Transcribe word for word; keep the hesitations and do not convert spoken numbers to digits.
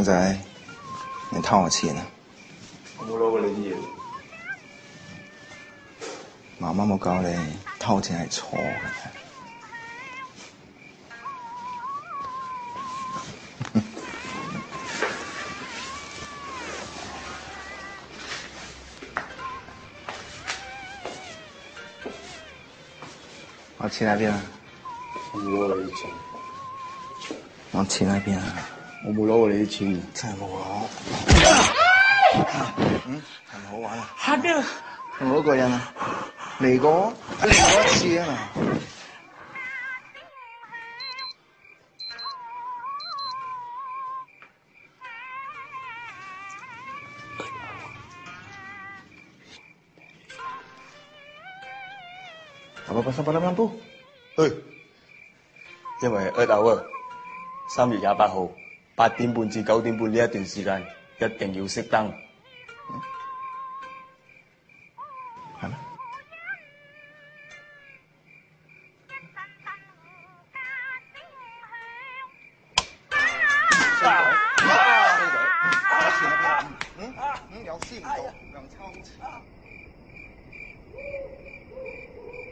现在你掏我钱啊？ 我冇攞過你啲嘢。 媽媽冇教你偷錢係錯嘅。我錢喺邊啊？ 我冇攞過你啲錢。 我錢喺邊啊？ 我冇攞過你啲錢。 真係冇攞。嗯，係咪好玩啊？ 嚇嘅。 同我一個人啊，嚟過，嚟過一次啊嘛。apa pasal pada lampu？ 去，因為 Earth Hour 三月廿八號八點半至九點半呢一段時間一定要熄燈。 嗯，係咩？嗯嗯，有先唔到，兩抽錢。